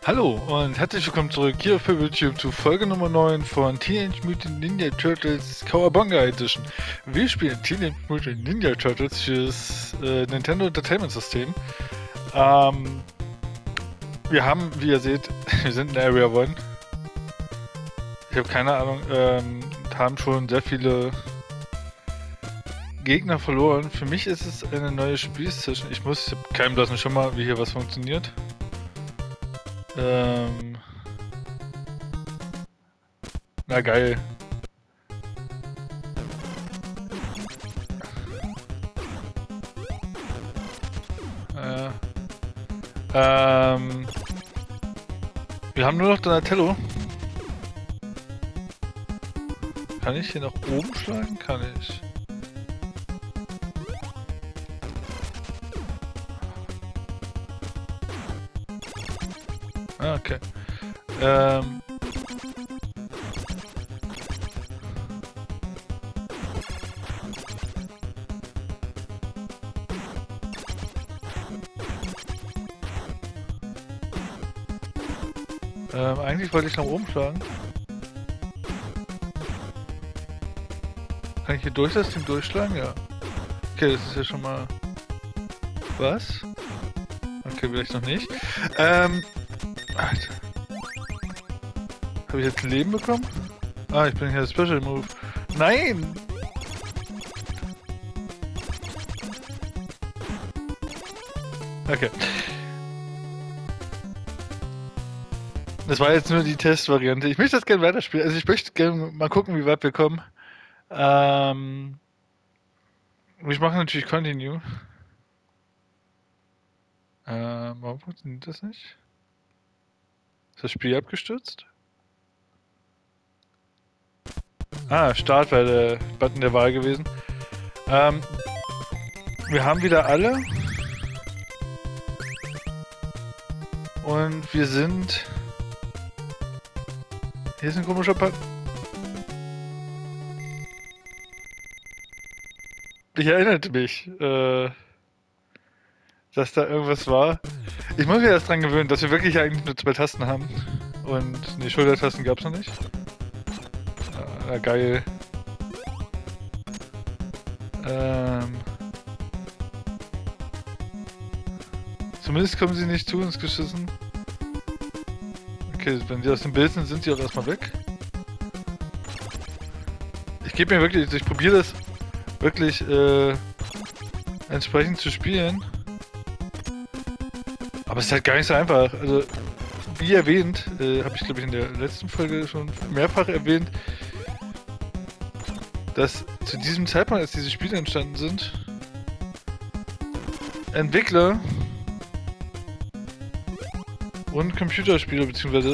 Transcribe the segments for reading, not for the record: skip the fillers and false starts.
Hallo und herzlich willkommen zurück hier auf YouTube zu Folge Nummer 9 von Teenage Mutant Ninja Turtles Cowabunga Edition. Wir spielen Teenage Mutant Ninja Turtles fürs Nintendo Entertainment System. Wir haben, wie ihr seht, wir sind in Area 1. Ich habe keine Ahnung, haben schon sehr viele Gegner verloren. Für mich ist es eine neue Spielsession. Ich habe keinen blassen Schimmer, wie hier was funktioniert. Na geil. Wir haben nur noch Donatello. Kann ich hier nach oben schlagen? Kann ich. Ah, okay. Eigentlich wollte ich nach oben schlagen. Kann ich hier durch das Ding durchschlagen? Ja. Okay, das ist ja schon mal... Was? Okay, vielleicht noch nicht. Alter. Habe ich jetzt ein Leben bekommen? Ah, ich bin hier Special Move. Nein! Okay. Das war jetzt nur die Testvariante. Ich möchte das gerne weiterspielen. Also ich möchte gerne mal gucken, wie weit wir kommen. Ich mache natürlich Continue. Warum funktioniert das nicht? Ist das Spiel abgestürzt? Ah, Start wäre der Button der Wahl gewesen. Wir haben wieder alle. Und wir sind... Hier ist ein komischer Button. Ich erinnerte mich, dass da irgendwas war. Ich muss mich erst dran gewöhnen, dass wir wirklich eigentlich nur 2 Tasten haben. Und die Schultertasten gab es noch nicht. Geil. Zumindest kommen sie nicht zu uns geschissen. Okay, wenn sie aus dem Bild sind sie auch erstmal weg. Ich gebe mir wirklich, ich probiere das wirklich entsprechend zu spielen. Aber es ist halt gar nicht so einfach. Also, wie erwähnt, habe ich glaube ich in der letzten Folge schon mehrfach erwähnt, dass zu diesem Zeitpunkt, als diese Spiele entstanden sind, Entwickler und Computerspieler, beziehungsweise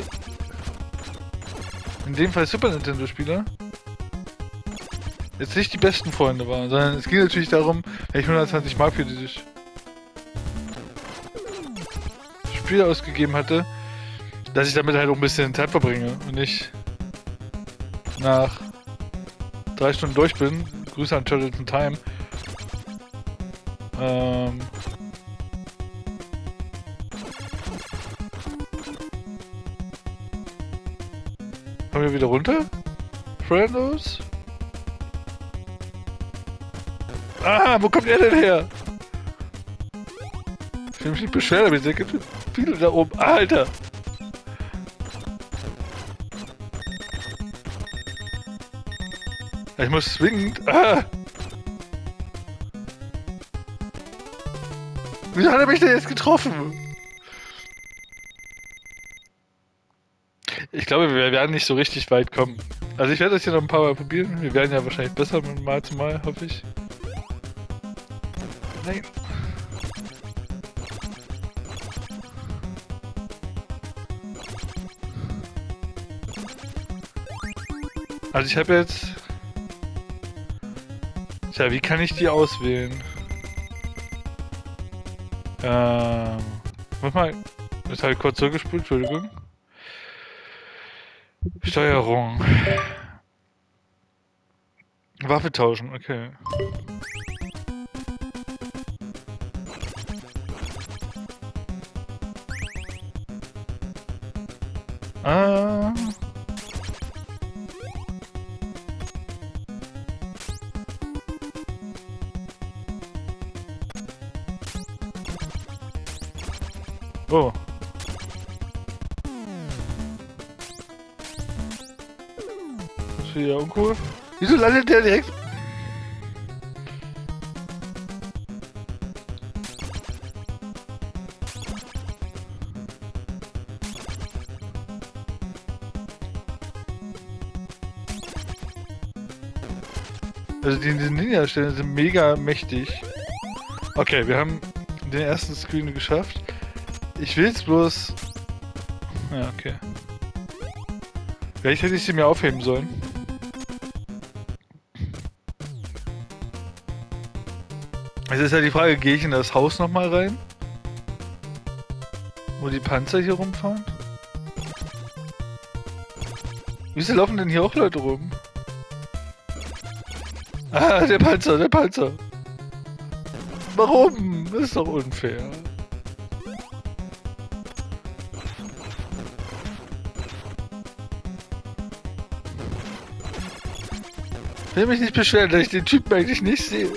in dem Fall Super Nintendo Spieler, jetzt nicht die besten Freunde waren, sondern es ging natürlich darum, wenn ich 120 Mark für dieses Spiel ausgegeben hatte, dass ich damit halt auch ein bisschen Zeit verbringe und nicht nach 3 Stunden durch bin. Grüße an Turtles in Time. Kommen wir wieder runter? Friendos? Ah, wo kommt er denn her? Ich will mich nicht beschweren, aber es gibt viele da oben. Alter! Ich muss zwingend... Ah! Wieso hat er mich denn jetzt getroffen? Ich glaube, wir werden nicht so richtig weit kommen. Also ich werde das hier noch ein paar Mal probieren. Wir werden ja wahrscheinlich besser von Mal zu Mal, hoffe ich. Nein. Also ich habe jetzt... Tja, wie kann ich die auswählen? Muss mal... Ist halt kurz zurückgespult, Entschuldigung. Steuerung. Waffe tauschen, okay. Ah. Oh. Das ist ja uncool. Wieso landet der direkt? Also diese Ninja-Stellen sind mega mächtig. Okay, wir haben den ersten Screen geschafft. Ich will jetzt bloß... Ja, okay. Vielleicht hätte ich sie mir aufheben sollen. Es ist ja die Frage, gehe ich in das Haus nochmal rein? Wo die Panzer hier rumfahren? Wieso laufen denn hier auch Leute rum? Ah, der Panzer, der Panzer. Warum? Das ist doch unfair. Ich will mich nicht beschweren, dass ich den Typen eigentlich nicht sehe.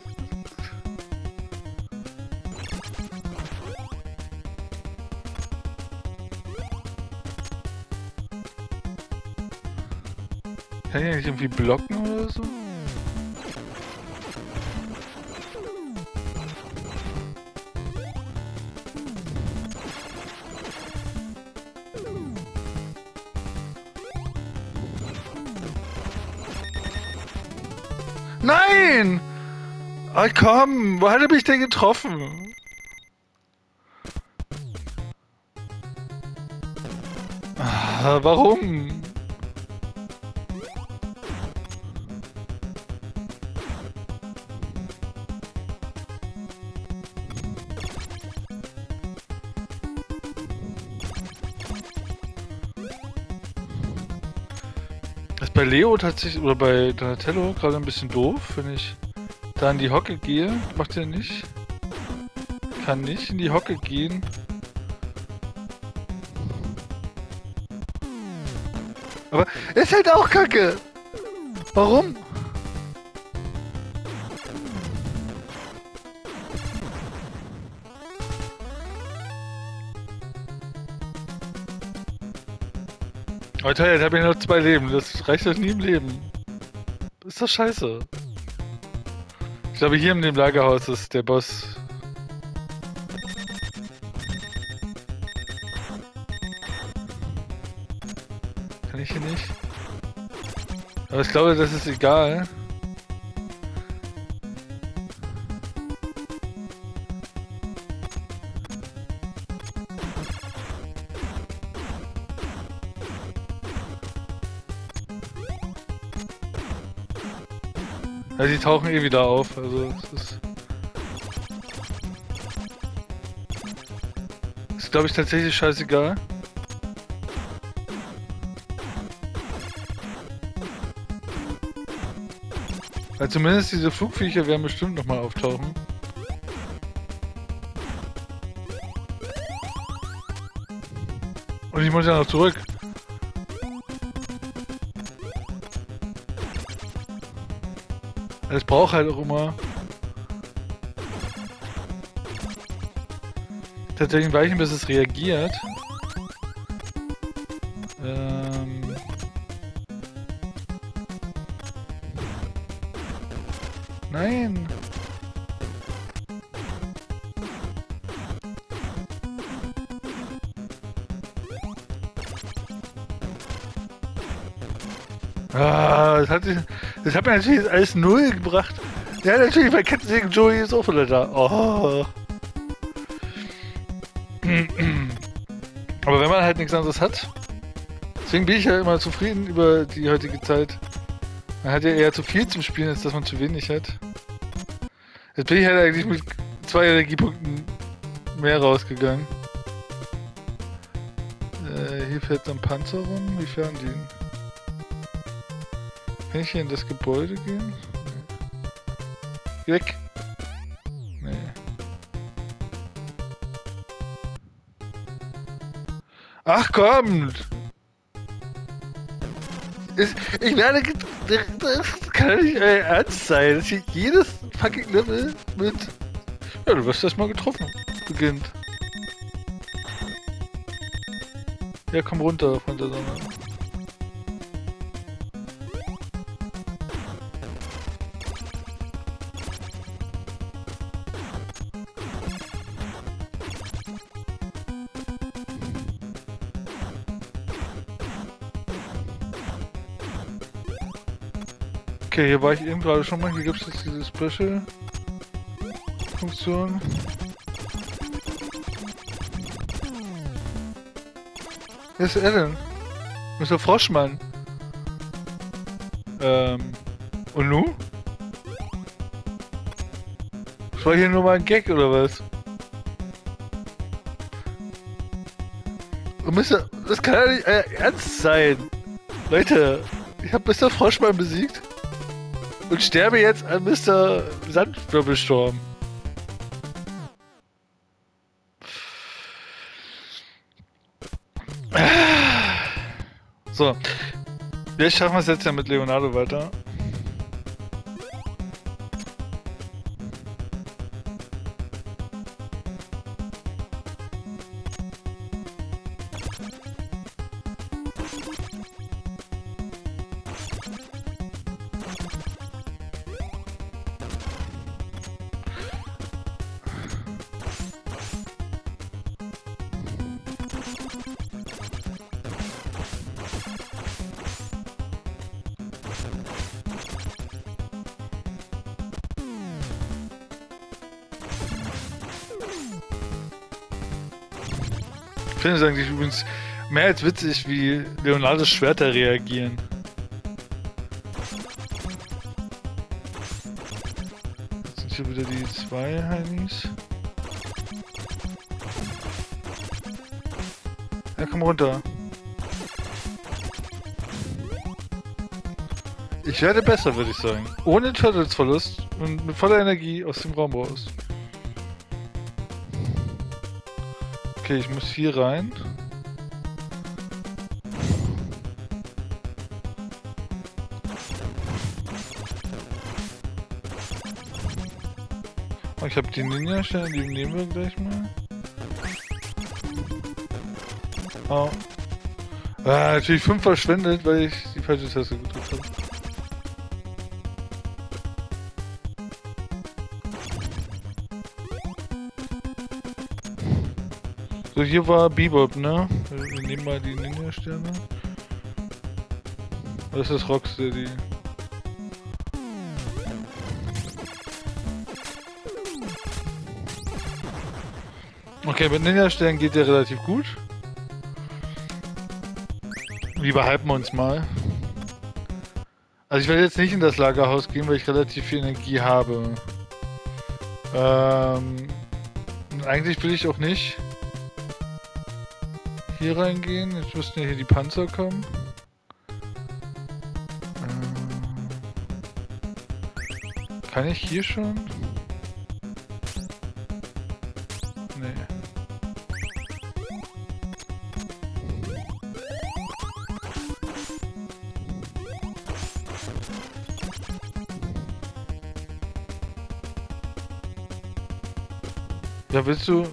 Kann ich eigentlich irgendwie blocken oder so? Nein! Ah, komm! Wo hat er mich denn getroffen? Ah, warum? Das ist bei Leo tatsächlich, oder bei Donatello gerade ein bisschen doof, wenn ich da in die Hocke gehe. Macht er nicht. Kann nicht in die Hocke gehen. Aber er ist halt auch kacke. Warum? Alter, jetzt habe ich noch 2 Leben. Das reicht doch nie im Leben. Ist doch scheiße. Ich glaube, hier in dem Lagerhaus ist der Boss. Kann ich hier nicht? Aber ich glaube, das ist egal. Ja, die tauchen eh wieder auf, also es ist glaube ich tatsächlich scheißegal. Weil zumindest diese Flugviecher werden bestimmt nochmal auftauchen. Und ich muss ja noch zurück. Es braucht halt auch immer tatsächlich ein Weilchen, bis es reagiert. Nein! Ah, das hat mir natürlich alles 0 gebracht. Ja, natürlich, bei Kettensägen Joey ist auch wieder da. Oh. Aber wenn man halt nichts anderes hat, deswegen bin ich ja immer zufrieden über die heutige Zeit. Man hat ja eher zu viel zum Spielen, als dass man zu wenig hat. Jetzt bin ich halt eigentlich mit 2 Energiepunkten mehr rausgegangen. Hier fährt so ein Panzer rum. Wie fahren die denn? Kann ich hier in das Gebäude gehen? Nee. Geh weg! Nee. Ach komm! Ich werde... Das kann ja nicht euer Ernst sein, dass hier jedes fucking Level mit... Ja, du wirst erstmal getroffen. Beginnt. Ja, komm runter von der Sonne. Okay, hier war ich eben gerade schon mal. Hier gibt es jetzt diese Special-Funktion. Wer ist er denn? Mr. Froschmann. Und nu? Das war hier nur mal ein Gag, oder was? Und Mr. Das kann ja nicht ernst sein. Leute, ich habe Mr. Froschmann besiegt. Und sterbe jetzt an Mr. Sandwirbelsturm. So. Vielleicht schaffen wir es jetzt ja mit Leonardo weiter. Ich finde es eigentlich übrigens mehr als witzig, wie Leonardos Schwerter reagieren. Jetzt sind hier wieder die zwei Heinis. Ja, komm runter. Ich werde besser, würde ich sagen. Ohne Turtles-Verlust und mit voller Energie aus dem Raum raus. Okay, ich muss hier rein. Oh, ich habe die Ninja-Sterne, die nehmen wir gleich mal. Oh. Ah, natürlich 5 verschwendet, weil ich die falsche Taste gedrückt habe. So, hier war Bebop, ne? Wir nehmen mal die Ninja-Sterne. Das ist Rocksteady. Okay, mit Ninja-Sternen geht der relativ gut. Wie behalten wir uns mal? Also ich werde jetzt nicht in das Lagerhaus gehen, weil ich relativ viel Energie habe. Eigentlich will ich auch nicht hier reingehen. Jetzt müssten ja hier die Panzer kommen. Kann ich hier schon? Nee. Ja, willst du...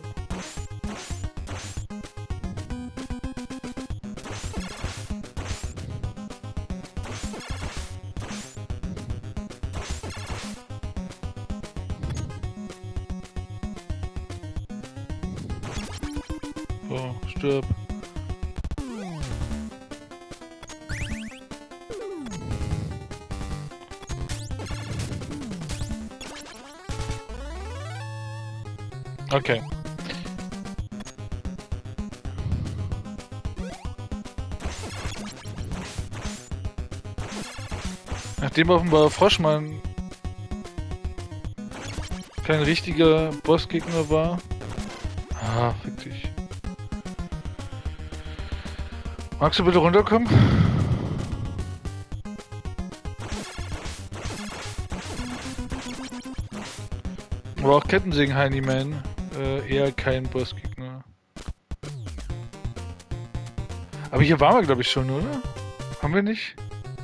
Oh, stirb. Okay. Nachdem offenbar Froschmann kein richtiger Bossgegner war. Ah, fick dich. Magst du bitte runterkommen? Aber auch Kettensägen Heini-Man. Eher kein Bossgegner. Aber hier waren wir, glaube ich, schon, oder? Haben wir nicht?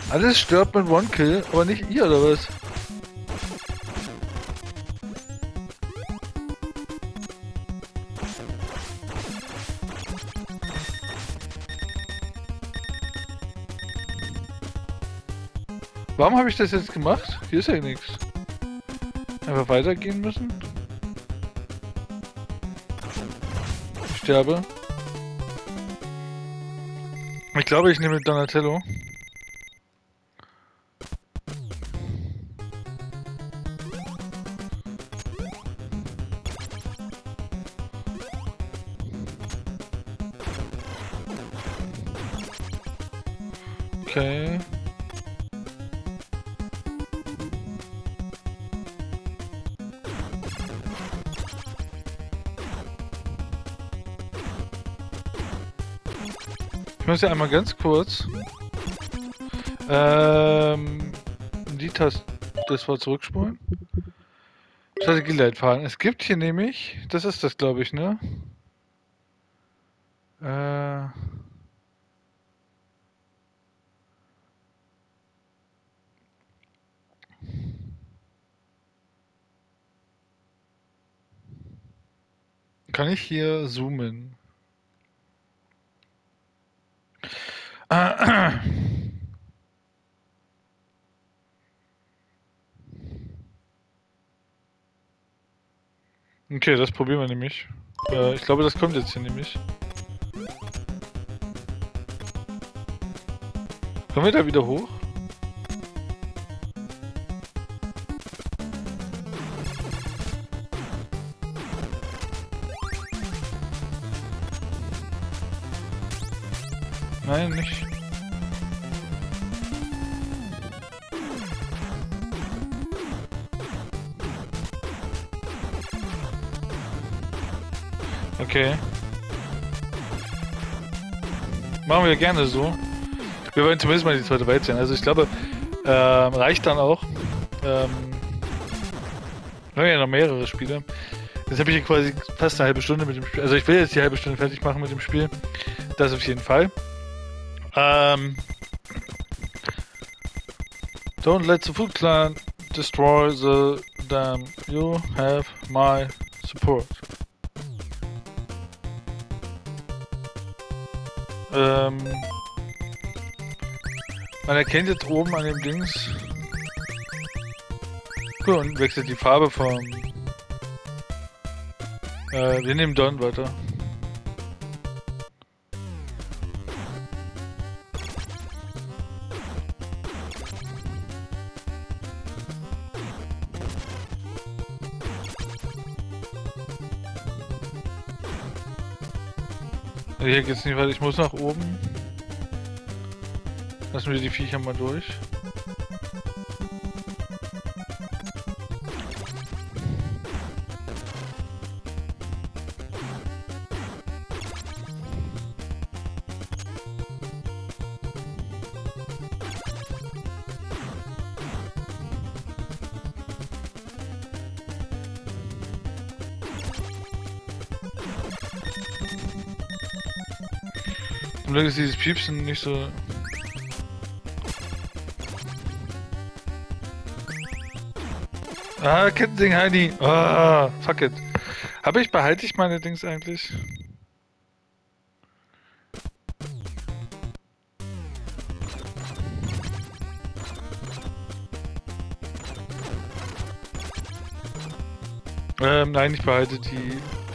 Alles stirbt mit One-Kill, aber nicht ihr, oder was? Warum habe ich das jetzt gemacht? Hier ist ja nichts. Einfach weitergehen müssen. Ich sterbe. Ich glaube, ich nehme Donatello. Okay. Ich muss ja einmal ganz kurz die Taste, das war zurückspulen. Strategieleitfaden. Es gibt hier nämlich, das ist das, glaube ich, ne? Kann ich hier zoomen? Okay, das probieren wir nämlich. Ich glaube, das kommt jetzt hier nämlich. Kommen wir da wieder hoch? Nein, nicht. Okay. Machen wir gerne so. Wir wollen zumindest mal die zweite Welt sehen. Also ich glaube, reicht dann auch. Wir haben ja noch mehrere Spiele. Jetzt habe ich hier quasi fast eine halbe Stunde mit dem Spiel. Also ich will jetzt die halbe Stunde fertig machen mit dem Spiel. Das auf jeden Fall. Don't let the Foot Clan destroy the dam. You have my support. Man erkennt jetzt oben an dem Dings. Cool, und wechselt die Farbe vom. Wir nehmen Don weiter. Hier geht's nicht weiter, ich muss nach oben. Lassen wir die Viecher mal durch. Zum Glück ist dieses Piepsen nicht so. Ah, Kettending, Heidi. Ah, fuck it. Behalte ich meine Dings eigentlich? Nein, ich behalte die.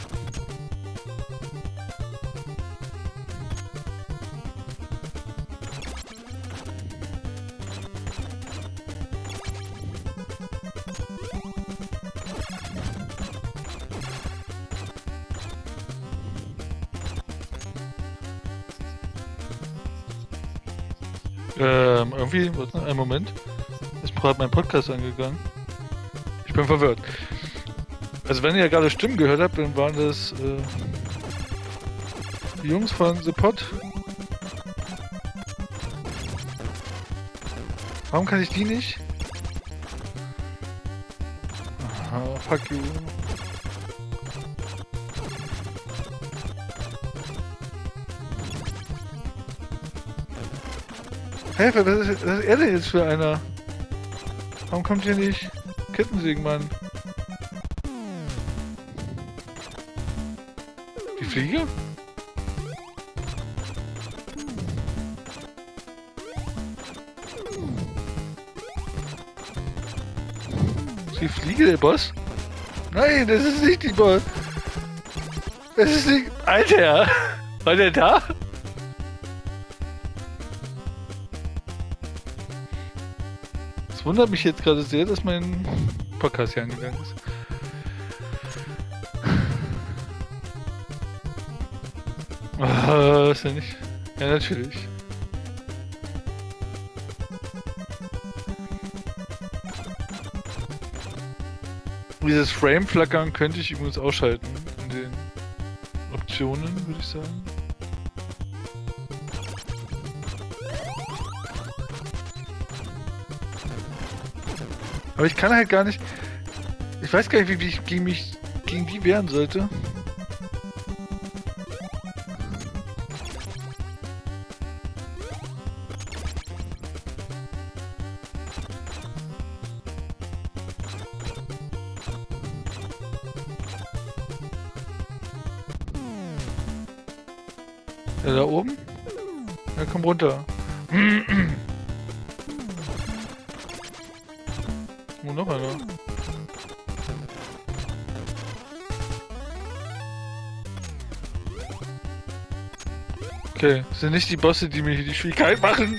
Irgendwie, warte, einen Moment. Ist gerade mein Podcast angegangen. Ich bin verwirrt. Also wenn ihr gerade Stimmen gehört habt, dann waren das die Jungs von The Pod. Warum kann ich die nicht? Aha, fuck you. Hä, was ist er denn jetzt für einer? Warum kommt hier nicht Kettensägenmann? Die Fliege? Ist die Fliege der Boss? Nein, das ist nicht die Boss. Das ist nicht... Alter! War der da? Es wundert mich jetzt gerade sehr, dass mein Podcast hier angegangen ist. Ist ja nicht... Ja, natürlich. Dieses Frame-Flackern könnte ich übrigens ausschalten in den Optionen, würde ich sagen. Aber ich kann halt gar nicht... Ich weiß gar nicht, wie ich gegen die wehren sollte. Ja, da oben? Ja, komm runter. Oh, noch einer. Okay, das sind nicht die Bosse, die mir hier die Schwierigkeit machen.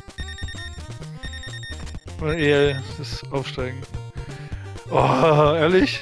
Oder eher das Aufsteigen. Oh, ehrlich?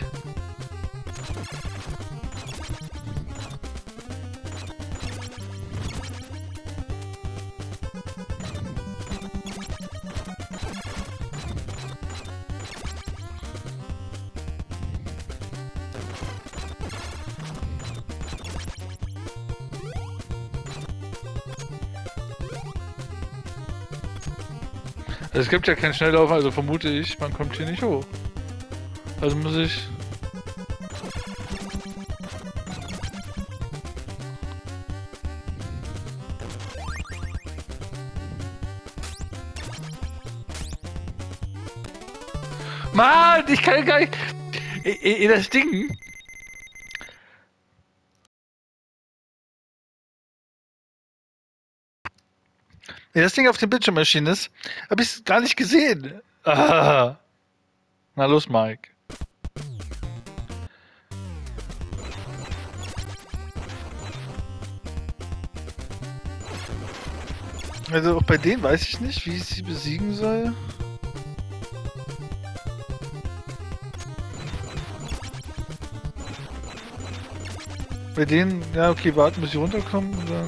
Also es gibt ja keinen Schnelllaufen, also vermute ich, man kommt hier nicht hoch. Also muss ich... Mann, ich kann gar nicht... Das Ding... Ja, das Ding auf dem Bildschirm erschienen ist, habe ich es gar nicht gesehen. Ah. Na los, Mike. Also auch bei denen weiß ich nicht, wie ich sie besiegen soll. Bei denen, ja okay, warten bis sie runterkommen und dann...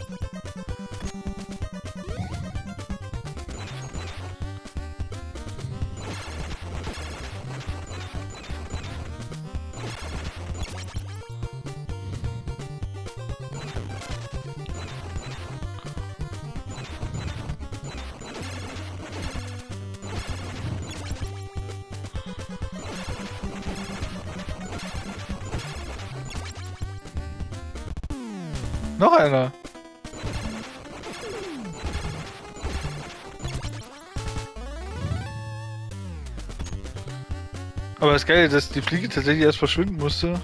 Noch einer. Aber das Geile, dass die Fliege tatsächlich erst verschwinden musste.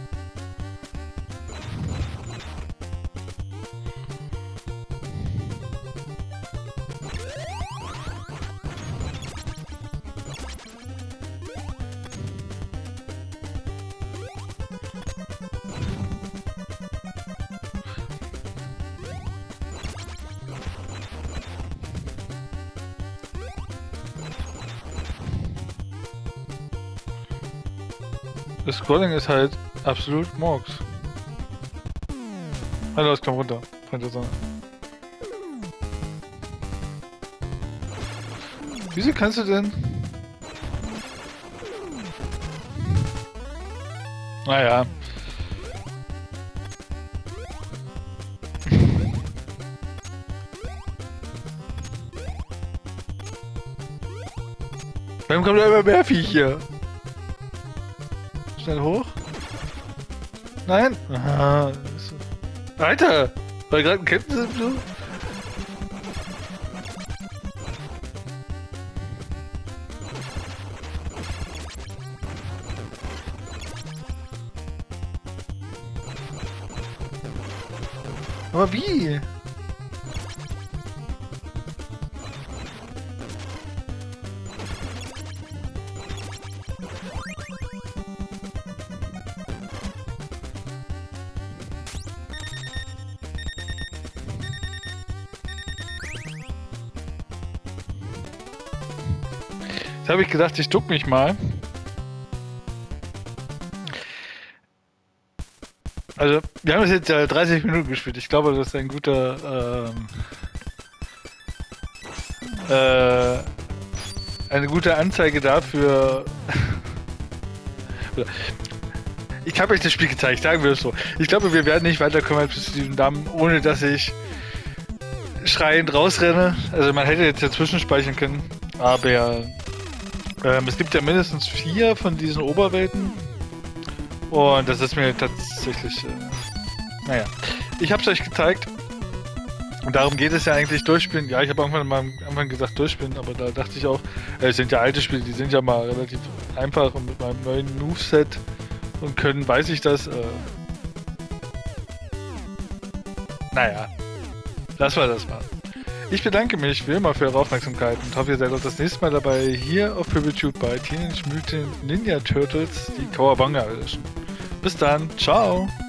Das Scrolling ist halt absolut Morgs. Hallo, es kommt runter von der Sonne. Wieso kannst du denn... Naja. Warum kommt da immer mehr Viecher? Schnell hoch. Nein! Aha, Alter! Weil gerade ein Captain sind, du? Aber wie? Jetzt habe ich gedacht, ich duck mich mal. Also, wir haben es jetzt ja 30 Minuten gespielt. Ich glaube, das ist ein guter, eine gute Anzeige dafür. Ich habe euch das Spiel gezeigt, sagen wir es so. Ich glaube, wir werden nicht weiterkommen bis zu diesem Damm, ohne dass ich schreiend rausrenne. Also man hätte jetzt dazwischen speichern können, aber es gibt ja mindestens 4 von diesen Oberwelten. Und das ist mir tatsächlich, naja. Ich habe es euch gezeigt. Und darum geht es ja eigentlich, durchspielen. Ja, ich habe irgendwann mal am Anfang gesagt durchspielen, aber da dachte ich auch, es sind ja alte Spiele, die sind ja mal relativ einfach und mit meinem neuen Moveset und Können weiß ich das. Naja, lassen wir das mal. Ich bedanke mich wie immer für eure Aufmerksamkeit und hoffe, ihr seid auch das nächste Mal dabei hier auf PewDiePie bei Teenage Mutant Ninja Turtles, die Cowabunga Edition. Bis dann, ciao!